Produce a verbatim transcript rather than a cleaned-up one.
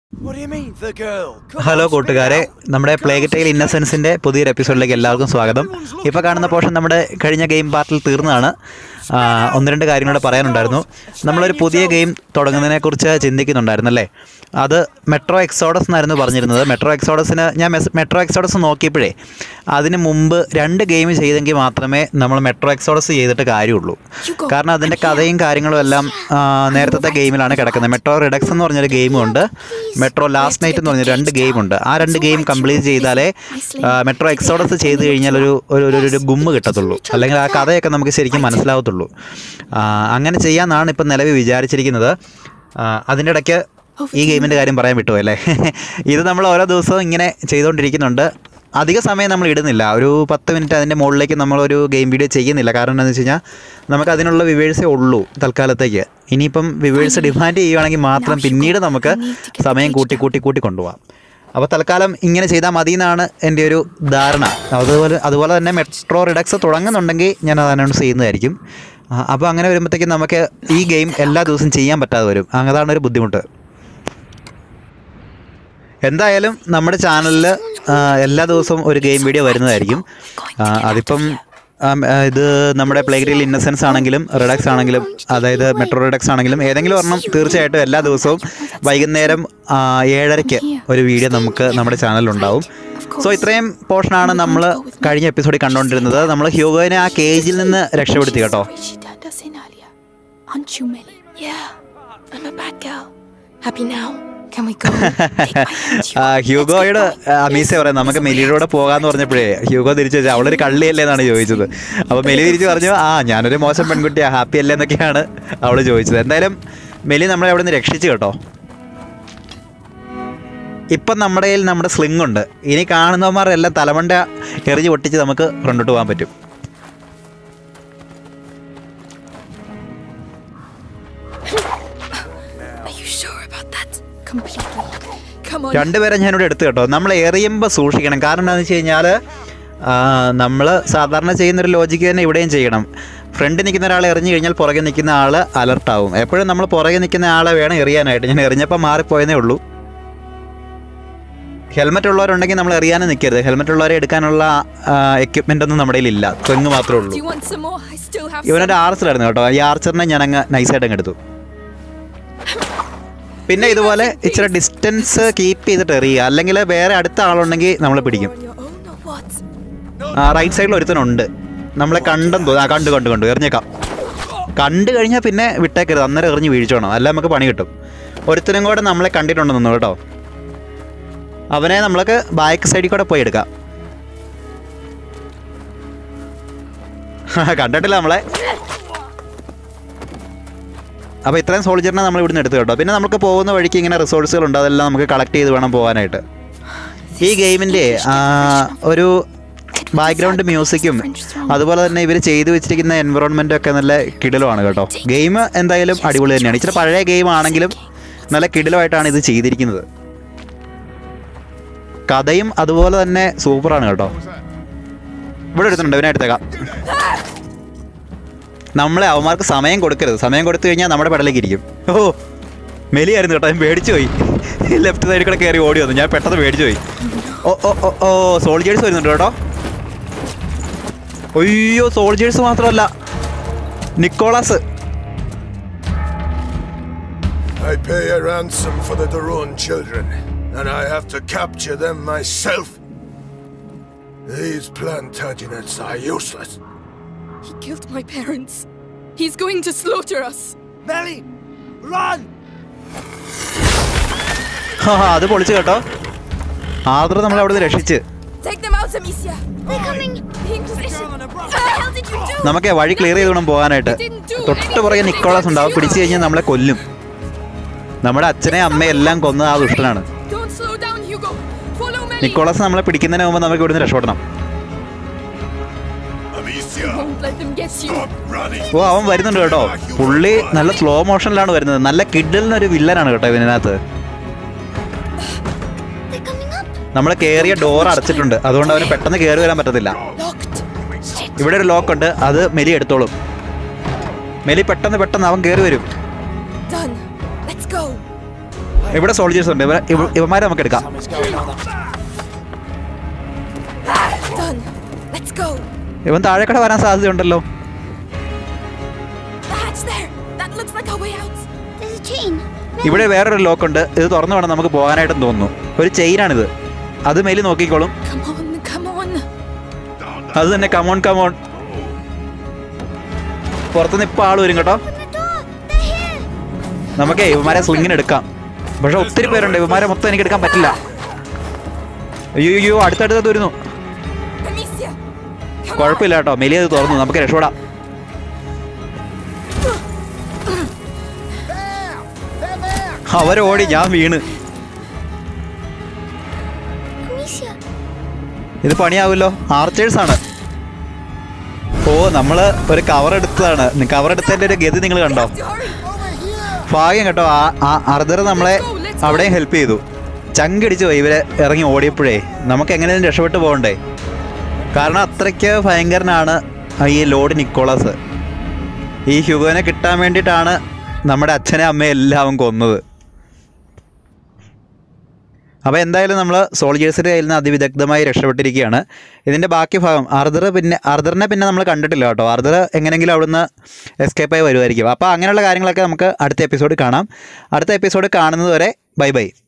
Hello കൂട്ടുകാരെ, നമ്മുടെ Plague tail ഇന്നസെൻസിൻ്റെ പുതിയൊരു എപ്പിസോഡിലേക്ക് എല്ലാവർക്കും സ്വാഗതം. ഇപ്പോൾ കാണുന്ന പോർഷൻ നമ്മുടെ കഴിഞ്ഞ ഗെയിം പാർട്ടിൽ തീർന്നതാണ്. ഒന്ന് രണ്ട് കാര്യങ്ങളൂടെ പറയാനുണ്ടായിരുന്നു. നമ്മളൊരു പുതിയ ഗെയിം തുടങ്ങുന്നതിനെക്കുറിച്ച് ചിന്തിക്കുന്നുണ്ടായിരുന്നല്ലേ. അത് മെട്രോ എക്സോഡസ് എന്നായിരുന്നു പറഞ്ഞിരുന്നത്. മെട്രോ എക്സോഡസിന് ഞാൻ മെട്രോ എക്സോഡസ് നോക്കിയപ്പോഴേ അതിന് മുമ്പ് രണ്ട് ഗെയിം ചെയ്തെങ്കിൽ മാത്രമേ നമ്മൾ മെട്രോ എക്സോഡസ് ചെയ്തിട്ട് കാര്യമുള്ളൂ. കാരണം അതിൻ്റെ കഥയും കാര്യങ്ങളും എല്ലാം നേരത്തെ ഗെയിമിലാണ് കിടക്കുന്നത്. മെട്രോ റിഡക്സ് എന്ന് പറഞ്ഞൊരു ഗെയിമുണ്ട്, മെട്രോ ലാസ്റ്റ് നൈറ്റ് എന്ന് പറഞ്ഞൊരു രണ്ട് ഗെയിമുണ്ട്. ആ രണ്ട് ഗെയിം കംപ്ലീറ്റ് ചെയ്താലേ മെട്രോ എക്സോഡസ് ചെയ്ത് കഴിഞ്ഞാൽ ഒരു ഒരു ഒരു ഗുമ്മ് കിട്ടത്തുള്ളൂ, അല്ലെങ്കിൽ ആ കഥയൊക്കെ നമുക്ക് ശരിക്കും മനസ്സിലാവത്തുള്ളൂ. അങ്ങനെ ചെയ്യാമെന്നാണ് ഇപ്പം നിലവിൽ വിചാരിച്ചിരിക്കുന്നത്. അതിൻ്റെ ഇടയ്ക്ക് ഈ ഗെയിമിൻ്റെ കാര്യം പറയാൻ വിട്ടു അല്ലേ. ഇത് നമ്മൾ ഓരോ ദിവസവും ഇങ്ങനെ ചെയ്തുകൊണ്ടിരിക്കുന്നുണ്ട്. അധിക സമയം നമ്മൾ ഇടുന്നില്ല, ഒരു പത്ത് മിനിറ്റ് അതിൻ്റെ മുകളിലേക്ക് നമ്മളൊരു ഗെയിം വീഡിയോ ചെയ്യുന്നില്ല. കാരണം എന്താണെന്ന് വെച്ച് കഴിഞ്ഞാൽ നമുക്ക് അതിനുള്ള വ്യൂവേഴ്സേ ഉള്ളൂ തൽക്കാലത്തേക്ക്. ഇനിയിപ്പം വ്യൂവേഴ്സ് ഡിമാൻഡ് ചെയ്യുകയാണെങ്കിൽ മാത്രം പിന്നീട് നമുക്ക് സമയം കൂട്ടി കൂട്ടി കൂട്ടി കൊണ്ടുപോകാം. അപ്പോൾ തൽക്കാലം ഇങ്ങനെ ചെയ്താൽ മതി എന്നാണ് എൻ്റെ ഒരു ധാരണ. അതുപോലെ അതുപോലെ തന്നെ മെട്രോ റിഡക്സ് തുടങ്ങുന്നുണ്ടെങ്കിൽ ഞാൻ അത് അനൗൺസ് ചെയ്യുന്നതായിരിക്കും. അപ്പോൾ അങ്ങനെ വരുമ്പോഴത്തേക്കും നമുക്ക് ഈ ഗെയിം എല്ലാ ദിവസവും ചെയ്യാൻ പറ്റാതെ വരും. അതാണ് ഒരു ബുദ്ധിമുട്ട്. എന്തായാലും നമ്മുടെ ചാനലിൽ എല്ലാ ദിവസവും ഒരു ഗെയിം വീഡിയോ വരുന്നതായിരിക്കും. അതിപ്പം ഇത് നമ്മുടെ പ്ലേഗ് ടെയിൽ ഇന്നസെൻസ് ആണെങ്കിലും റിഡക്സ് ആണെങ്കിലും, അതായത് മെട്രോ റിഡക്സ് ആണെങ്കിലും ഏതെങ്കിലും ഒരെണ്ണം തീർച്ചയായിട്ടും എല്ലാ ദിവസവും വൈകുന്നേരം ഏഴരയ്ക്ക് ഒരു വീഡിയോ നമുക്ക് നമ്മുടെ ചാനലിലുണ്ടാവും. സോ ഇത്രയും പോർഷനാണ് നമ്മൾ കഴിഞ്ഞ എപ്പിസോഡിൽ കണ്ടുകൊണ്ടിരുന്നത്. നമ്മൾ ഹ്യൂഗോനെ ആ കേജിൽ നിന്ന് രക്ഷപ്പെടുത്തി കേട്ടോ. ഹ്യൂഗോയോട് അമീസ പറയാം നമുക്ക് മെലിയുടെ പോകാന്ന് പറഞ്ഞപ്പോഴേ ഹ്യൂഗോ തിരിച്ചു വെച്ചാൽ അവളൊരു കള്ളിയല്ലേ എന്നാണ് ചോദിച്ചത്. അപ്പോൾ മെലി തിരിച്ചു പറഞ്ഞു, ആ ഞാനൊരു മോശം പെൺകുട്ടിയാണ്, ഹാപ്പി അല്ലേ എന്നൊക്കെയാണ് അവൾ ചോദിച്ചത്. എന്തായാലും മെലി നമ്മളെ അവിടെ നിന്ന് രക്ഷിച്ചു കേട്ടോ. ഇപ്പം നമ്മുടെ കയ്യിൽ നമ്മുടെ സ്ലിംഗ് ഉണ്ട്. ഇനി കാണുന്നവന്മാരെല്ലാം തലമണ്ട എറിഞ്ഞ് പൊട്ടിച്ച് നമുക്ക് ഫ്രണ്ടോട്ട് പോകാൻ പറ്റും. രണ്ടുപേരെ ഞാനിവിടെ എടുത്തു കേട്ടോ. നമ്മൾ എറിയുമ്പോൾ സൂക്ഷിക്കണം. കാരണം എന്താണെന്ന് വെച്ച് കഴിഞ്ഞാൽ നമ്മൾ സാധാരണ ചെയ്യുന്നൊരു ലോജിക്ക് തന്നെ ഇവിടെയും ചെയ്യണം. ഫ്രണ്ട് നിൽക്കുന്ന ഒരാൾ എറിഞ്ഞു കഴിഞ്ഞാൽ പുറകെ നിൽക്കുന്ന ആൾ അലർട്ടാവും. എപ്പോഴും നമ്മൾ പുറകെ നിൽക്കുന്ന ആളെ വേണം എറിയാനായിട്ട്. ഞാൻ എറിഞ്ഞപ്പോൾ മാറിപ്പോയതേ ഉള്ളൂ. ഹെൽമെറ്റ് ഉള്ളവരുണ്ടെങ്കിൽ നമ്മൾ എറിയാനും നിൽക്കരുത്. ഹെൽമെറ്റ് ഉള്ളവരെ എടുക്കാനുള്ള എക്യുപ്മെൻ്റ് ഒന്നും നമ്മുടെ കയ്യിലില്ല, തെങ്ങ് മാത്രമേ ഉള്ളൂ. ഇവനൊരു ആർച്ചറായിരുന്നു കേട്ടോ. ഈ ആർച്ചറിനെ ഞാനങ്ങ് നൈസായിട്ട് അങ്ങ് എടുത്തു. പിന്നെ ഇതുപോലെ ഇച്ചിരി ഡിസ്റ്റൻസ് കീപ്പ് ചെയ്തിട്ട് എറിയുക, അല്ലെങ്കിൽ വേറെ അടുത്ത ആളുണ്ടെങ്കിൽ നമ്മളെ പിടിക്കും. റൈറ്റ് സൈഡിൽ ഒരുത്തനുണ്ട്, നമ്മളെ കണ്ടെന്ന് തോന്നുന്നു. ആ കണ്ടു കണ്ടു കണ്ടു എറിഞ്ഞേക്കാം. കണ്ടു കഴിഞ്ഞാൽ പിന്നെ വിട്ടേക്കരുത്, അന്നേരം എറിഞ്ഞ് വീഴ്ചോണം, അല്ല നമുക്ക് പണി കിട്ടും. ഒരുത്തനും കൂടെ നമ്മളെ കണ്ടിട്ടുണ്ടെന്നു കേട്ടോ. അവനെ നമ്മൾക്ക് ബാക്ക് സൈഡിൽ കൂടെ പോയി എടുക്കാം. കണ്ടിട്ടില്ല നമ്മളെ. അപ്പോൾ ഇത്രയും സോൾജറിനെ നമ്മൾ ഇവിടുന്ന് എടുത്തു കേട്ടോ. പിന്നെ നമുക്ക് പോകുന്ന വഴിക്ക് ഇങ്ങനെ റിസോഴ്സുകളുണ്ട്, അതെല്ലാം നമുക്ക് കളക്ട് ചെയ്ത് വേണം പോകാനായിട്ട്. ഈ ഗെയിമിൻ്റെ ഒരു ബാക്ക്ഗ്രൗണ്ട് മ്യൂസിക്കും അതുപോലെ തന്നെ ഇവർ ചെയ്തു വെച്ചിരിക്കുന്ന എൻവറോൺമെൻറ്റും ഒക്കെ നല്ല കിടിലമാണ് കേട്ടോ. ഗെയിം എന്തായാലും അടിപൊളി തന്നെയാണ്. ഇച്ചിരി പഴയ ഗെയിം ആണെങ്കിലും നല്ല കിടിലമായിട്ടാണ് ഇത് ചെയ്തിരിക്കുന്നത്. കഥയും അതുപോലെ തന്നെ സൂപ്പറാണ് കേട്ടോ. ഇവിടെ എടുത്തിട്ടുണ്ട്, ഇവനെ എടുത്തേക്കാം. നമ്മളെ അവന്മാർക്ക് സമയം കൊടുക്കരുത്. സമയം കൊടുത്തു കഴിഞ്ഞാൽ നമ്മുടെ പെടലേക്ക് ഇരിക്കും. ഓ മെലിയായിരുന്നു കേട്ടോ, ഞാൻ പേടിച്ചു പോയി. ലെഫ്റ്റ് സൈഡിൽ കൂടെ കയറി ഓടി വന്നു, ഞാൻ പെട്ടെന്ന് പേടിച്ചു പോയി. ഓ ഓ ഓ ഓ സോൾജേഴ്സ് വരുന്നുണ്ട് കേട്ടോ. അയ്യോ സോൾജേഴ്സ് മാത്രമല്ല, Nicholas. I pay a ransom for the Daron children, and I have to capture them myself. These Plantagenets are useless. He killed my parents. He's going to slaughter us. Melly, run! ഹാ അത് പൊളിച്ചു കേട്ടോ. ആദ്രം നമ്മളെ അവിടെ നിന്ന് രക്ഷിച്ച്. Take them out, Amicia. They're coming. What the hell did you do? നമുക്ക് വഴി ക്ലിയർ ചെയ്ത് വേണം പോകാനായിട്ട്. തൊട്ട് പുറകെ നിക്കോളാസ് ഉണ്ടാവും, പിടിച്ചു കഴിഞ്ഞാൽ നമ്മളെ കൊല്ലും. നമ്മുടെ അച്ഛനെ അമ്മയെ എല്ലാം കൊന്ന ആ ദുഷ്ടനാണ്. നിക്കോളാസ് നമ്മളെ പിടിക്കുന്നതിന് മുമ്പ് നമുക്ക് ഇവിടുന്ന് രക്ഷപ്പെടണം. ഓ അവൻ വരുന്നുണ്ട് കേട്ടോ. പുള്ളി നല്ല സ്ലോ മോഷനിലാണ് വരുന്നത്. നല്ല കിഡിലിനൊരു വില്ലനാണ് കേട്ടോ ഇതിനകത്ത്. നമ്മൾ കയറിയ ഡോർ അടച്ചിട്ടുണ്ട്, അതുകൊണ്ട് അവന് പെട്ടെന്ന് കയറി വരാൻ പറ്റത്തില്ല. ഇവിടെ ഒരു ലോക്ക് ഉണ്ട്, അത് മെലി എടുത്തോളും. മെലി പെട്ടെന്ന് പെട്ടെന്ന് അവൻ കയറി വരും. ഇവിടെ സോൾജേഴ്സ് ഉണ്ട്. ഇവന്മാരെ നമുക്ക് എടുക്കാം. Done. Let's go. ഇവൻ താഴേക്കട വരാൻ സാധ്യതയുണ്ടല്ലോ. The hatch there. That looks like our way out. There's a chain. ഇവിടെ വേറൊരു ലോക്ക് ഉണ്ട്. ഇത് തുറന്നു വേണം നമുക്ക് പോകാനായിട്ടും തോന്നുന്നു. ഒരു ചെയിനാണിത്. അത് മേലിൽ നോക്കിക്കോളും. Come on, come on. അത് തന്നെ കമോൺ കമോൺ. പുറത്തുനിന്ന് ഇപ്പം ആൾ വരും കേട്ടോ. നമുക്കേ ഇവന്മാരെ സ്ലിങ്ങിന് എടുക്കാം. പക്ഷെ ഒത്തിരി പേരുണ്ട്. ഇവന്മാരെ മൊത്തം എനിക്ക് എടുക്കാൻ പറ്റില്ല. അയ്യോ അയ്യോ അടുത്തടുത്ത് വരുന്നു. കുഴപ്പമില്ല കേട്ടോ, മെലിയ അത് തുറന്നു. നമുക്ക് രക്ഷപ്പെടാം. അവരോടി, ഞാൻ വീണ്. ഇത് പണിയാവുമല്ലോ. ആർച്ചേഴ്സ് ആണ്. ഓ നമ്മള് ഒരു കവർ എടുത്തതാണ്. കവർ എടുത്തതിന്റെ ഒരു ഗതി നിങ്ങൾ കണ്ടോ? ഭാഗ്യം കേട്ടോ, ആ അർദർ നമ്മളെ അവിടെയും ഹെൽപ്പ് ചെയ്തു. ചങ്കിടിച്ചു പോയി ഇവരെ ഇറങ്ങി ഓടിയപ്പോഴേ. നമുക്ക് എങ്ങനെയും രക്ഷപ്പെട്ടു പോകണ്ടേ? കാരണം അത്രയ്ക്ക് ഭയങ്കരനാണ് ഈ ലോർഡ് നിക്കോളാസ്. ഈ ഹ്യൂഗോനെ കിട്ടാൻ വേണ്ടിയിട്ടാണ് നമ്മുടെ അച്ഛനെ അമ്മയെ എല്ലാവരും കൊന്നത്. അപ്പോൾ എന്തായാലും നമ്മൾ സോൾജേഴ്സിൻ്റെ കയ്യിൽ നിന്ന് അതിവിദഗ്ധമായി രക്ഷപ്പെട്ടിരിക്കുകയാണ്. ഇതിൻ്റെ ബാക്കി ഭാഗം അർദർ പിന്നെ അർദറിനെ പിന്നെ നമ്മൾ കണ്ടിട്ടില്ല കേട്ടോ. അർദർ എങ്ങനെയെങ്കിലും അവിടുന്ന് എസ്കേപ്പായി വരുമായിരിക്കും. അപ്പോൾ അങ്ങനെയുള്ള കാര്യങ്ങളൊക്കെ നമുക്ക് അടുത്ത എപ്പിസോഡ് കാണാം. അടുത്ത എപ്പിസോഡ് കാണുന്നത് വരെ ബൈ ബൈ.